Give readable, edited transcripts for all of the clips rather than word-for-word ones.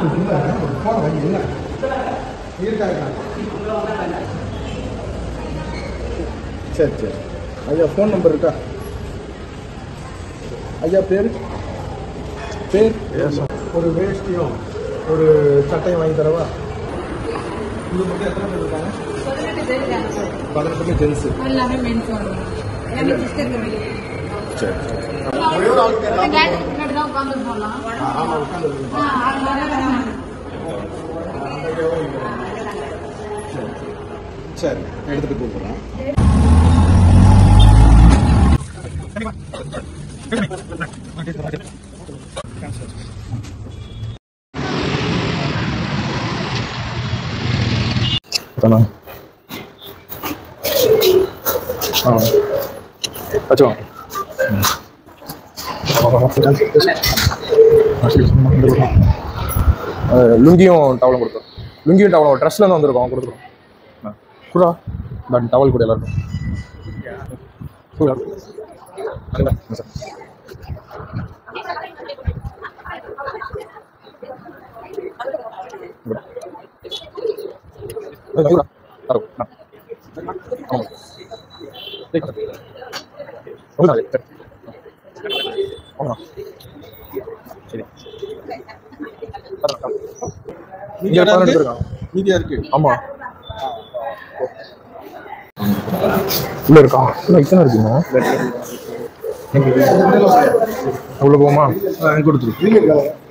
சரி சரி ஐயா ஃபோன் நம்பர் இருக்கா ஐயா பேர் ஒரு வேஷ்டியும் ஒரு சட்டையும் வாங்கி தரவா இது மட்டும் எத்தனை பேர் இருக்காங்க 18 பேர் ஜென்ஸு சரி சரி எடுத்துட்டு கூப்பிடுறேன் லுங்கியும் டவலும் கொடுத்தோம் லுங்கியும் டவலும் ட்ரெஸ்ல இருந்து வந்திருக்கோம் கொடுத்துருக்கோம் கூட டவல் கூட எல்லாருக்கும் மீதியா இருக்கு ஆமா உள்ள இருக்கா இத்தனை இருக்குங்க உள்ள போமா கொடுத்துரு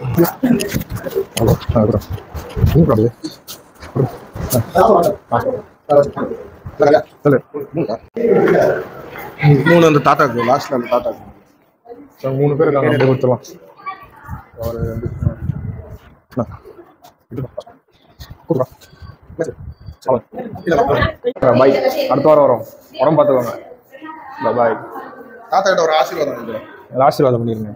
மூணு அந்த டாட்டாக்கு லாஸ்ட்ல அந்த டாட்டாக்கு 3 பேர் இருக்காங்க அப்படியே கொடுத்துடலாம் பாய் அடுத்த வாரம் வரும் உடம்பு பார்த்துக்கோங்க பாய் தாத்தா கிட்ட ஒரு ஆசீர்வாதம் பண்ணிருங்க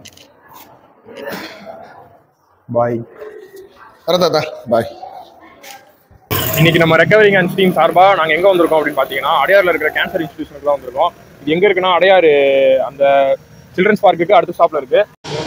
பாய் வர தாத்தா பாய் இன்னைக்கு நம்ம ரெக்கவரிங் அண்ட் டீம் சார்பாக நாங்கள் எங்கே வந்திருக்கோம் அப்படின்னு பார்த்தீங்கன்னா அடையாரில் இருக்கிற கேன்சர் இன்ஸ்டிடியூஷனுக்கு தான் வந்திருக்கோம். இது எங்கே இருக்குன்னா அடையாறு அந்த சில்ட்ரன்ஸ் பார்க்குக்கு அடுத்த ஸ்டாப்ல இருக்கு.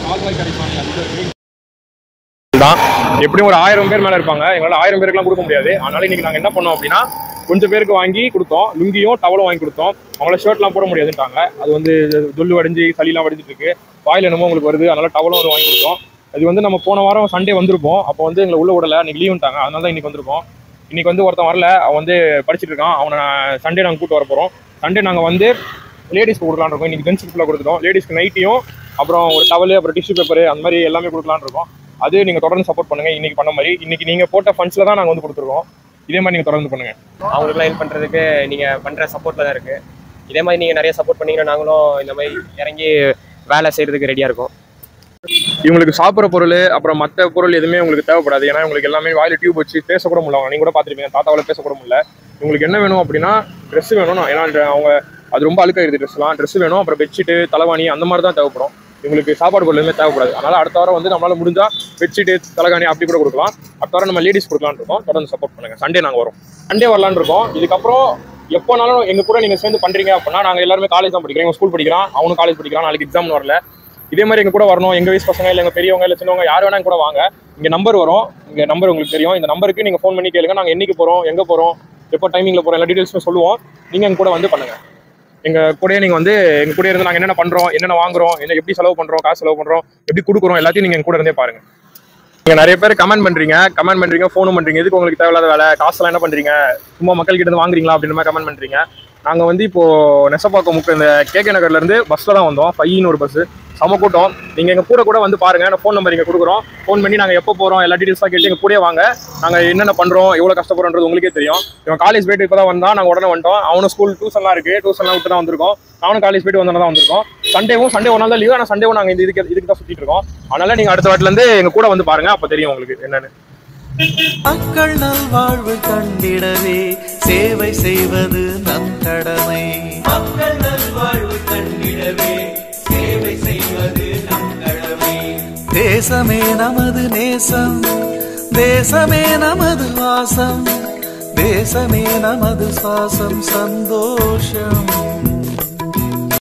தான் எப்படியும் ஒரு 1000 பேர் மேலே இருப்பாங்க. எங்களால் 1000 பேருக்குலாம் கொடுக்க முடியாது. அதனால இன்னைக்கு நாங்கள் என்ன பண்ணோம் அப்படின்னா கொஞ்சம் பேருக்கு வாங்கி கொடுத்தோம். லுங்கியும் டவலும் வாங்கி கொடுத்தோம். அவங்கள ஷர்ட்லாம் போட முடியாதுட்டாங்க. அது வந்து ஜொல்லு வடிஞ்சு சளிலாம் வடிஞ்சிட்டு இருக்கு, வாயில் என்னமோ உங்களுக்கு வருது, அதனால டவலும் வாங்கி கொடுத்தோம். அது வந்து நம்ம போன வாரம் சண்டே வந்திருப்போம். அப்போ வந்து எங்களை உள்ள விடலை, இன்னைக்கு லீவுட்டாங்க. அதனால தான் இன்னைக்கு வந்திருக்கோம். இன்னைக்கு வந்து ஒருத்தன் வரல, அவன் வந்து படிச்சுட்டு இருக்கான். அவனை சண்டே நாங்கள் கூட்டு வர போகிறோம். சண்டே நாங்கள் வந்து லேடிஸ்க்கு கொடுக்கலான்னு இருக்கோம். இன்னைக்கு ஜென்ஸுக்கு ஃபுல்லாக கொடுத்துட்டோம். லேடிஸ்க்கு நைட்டியும் அப்புறம் ஒரு டவலு அப்புறம் டிஷ்யூ பேப்பர் அந்த மாதிரி எல்லாமே கொடுக்கலான்னு இருக்கோம். அது நீங்கள் தொடர்ந்து சப்போர்ட் பண்ணுங்கள். இன்னைக்கு பண்ண மாதிரி இன்னைக்கு நீங்கள் போட்ட ஃபண்ட்ஸில் தான் நாங்கள் வந்து கொடுத்துருக்கோம். இதே மாதிரி நீங்கள் தொடர்ந்து பண்ணுங்கள். அவங்களுக்குலாம் ஹெல்ப் பண்ணுறதுக்கு நீங்கள் பண்ணுற சப்போர்ட்டில் தான் இருக்குது. இதே மாதிரி நீங்கள் நிறைய சப்போர்ட் பண்ணிங்கன்னா நாங்களும் இந்த மாதிரி இறங்கி வேலை செய்கிறதுக்கு ரெடியாக இருக்கும். இவங்களுக்கு சாப்பிட்ற பொருள் அப்புறம் மற்ற பொருள் எதுவுமே உங்களுக்கு தேவைப்படாது. ஏன்னா உங்களுக்கு எல்லாமே வாயில் டியூப் வச்சு பேசக்கூட முடியல. நீங்கள் கூட பார்த்துருப்பீங்க, தாத்தாவில் பேசக்கூட முடியல. உங்களுக்கு என்ன வேணும் அப்படின்னா ட்ரெஸ் வேணும். ஏன்னா அவங்க அது ரொம்ப அழுக்காயிருது ட்ரெஸ்லாம். ட்ரெஸ் வேணும், அப்புறம் பெட்ஷீட்டு, தலைவாணி அந்த மாதிரி தான் தேவைப்படும். இவங்களுக்கு சாப்பாடு பொருள் எதுவுமே தேவைப்படாது. அதனால் அடுத்த வாரம் வந்து நம்மளால் முடிஞ்சால் பெட்ஷீட்டு, தலைகாணி அப்படி கூட கொடுக்கலாம். அடுத்த வாரம் நம்ம லேடிஸ் கொடுக்கலான்னு இருக்கோம். தொடர்ந்து சப்போர்ட் பண்ணுங்கள். சண்டே நாங்கள் வரோம். சண்டே வரலான்னு இருக்கோம். இதுக்கப்புறம் எப்போனாலும் எங்கள் கூட நீங்கள் சேர்ந்து பண்ணுறீங்க அப்படின்னா நாங்கள் எல்லாருமே காலேஜ் தான் படிக்கிறோம். ஸ்கூல் படிக்கிறான், அவனும் காலேஜ் படிக்கிறான். நாளைக்கு எக்ஸாம் வரல. இதே மாதிரி எங்கள் கூட வரணும். எங்கள் வயசு பசங்க இல்லை எங்கள் பெரியவங்க இல்லை சின்னவங்க யார் வேணா கூட வாங்க. இங்கே நம்பர் வரும். இங்கே நம்பர் உங்களுக்கு தெரியும். இந்த நம்பருக்கு நீங்கள் ஃபோன் பண்ணி கேளுங்க. நாங்கள் என்னைக்கு போகிறோம், எங்கே போகிறோம், எப்போ டைமிங்கில் போகிறோம், எல்லா டீட்டெயில்ஸுமே சொல்லுவோம். நீங்கள் எங்கள் கூட வந்து பண்ணுங்கள். எங்கள் கூடயே நீங்கள் வந்து எங்கள் கூட இருந்து நாங்கள் என்னென்ன பண்ணுறோம், என்னென்ன வாங்குறோம், என்ன எப்படி செலவு பண்ணுறோம், காசு செலவு பண்ணுறோம், எப்படி கொடுக்குறோம், எல்லாத்தையும் நீங்கள் எங்கள் கூட இருந்தே பாருங்கள். நீங்கள் நிறைய பேர் கமெண்ட் பண்ணுறீங்க, ஃபோனும் பண்ணுறீங்க. எதுக்கு உங்களுக்கு தேவையில்லாத வேலை, காசுலாம் என்ன பண்ணுறீங்க, சும்மா மக்கள்கிட்ட இருந்து வாங்குறீங்களா அப்படின்ற மாதிரி கமெண்ட் பண்ணுறீங்க. நாங்கள் வந்து இப்போது நெசப்பாக்கம் இந்த கேகே நகர்லேருந்து பஸ்ஸில் தான் வந்தோம். 5 ஒரு பஸ்ஸு சம கூட்டம். நீங்கள் எங்கள் கூட வந்து பாருங்கள். நான் ஃபோன் நம்பர் இங்கே கொடுக்குறோம். ஃபோன் பண்ணி நாங்கள் எப்போ போகிறோம் எல்லா டீட்டெயில்ஸாக கேட்டு எங்கள் கூட வாங்க. நாங்கள் என்னென்ன பண்ணுறோம், எவ்வளோ கஷ்டப்படுறோன்றது உங்களுக்கே தெரியும். இவன் காலேஜ் போய்ட்டு இப்போ தான் வந்தான். நாங்கள் உடனே வந்துட்டோம். அவனும் ஸ்கூல் டியூஷன்லாம் இருக்குது, டியூஷன்லாம் விட்டு தான் வந்திருக்கோம். நானும் காலேஜ் போய்ட்டு வந்தோம் தான் வந்திருக்கோம். சண்டே ஒரு நாள் தான் லீவ். ஆனால் சண்டேவும் நாங்கள் இதுக்கு தான் சுற்றிட்டு இருக்கோம். அதனால் நீங்கள் அடுத்த வாட்டிலேருந்து எங்கள் கூட வந்து பாருங்கள். அப்போ தெரியும் உங்களுக்கு என்னென்னு. மக்கள் நல்வாழ்வு கண்டிடவே சேவை செய்வது நம் கடமை. மக்கள் நல்வாழ்வு கண்டிடவே சேவை செய்வது நம் கடமை. தேசமே நமது நேசம், தேசமே நமது வாசம், தேசமே நமது சுவாசம், சந்தோஷம்.